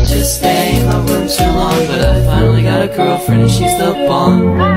just stay in my room too long, but I finally got a girlfriend and she's the bomb.